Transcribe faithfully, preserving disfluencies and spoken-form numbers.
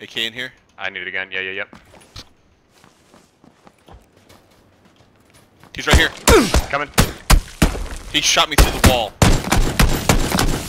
A K in here. I knew it again. Yeah, yeah, yep. He's right here. Coming. He shot me through the wall.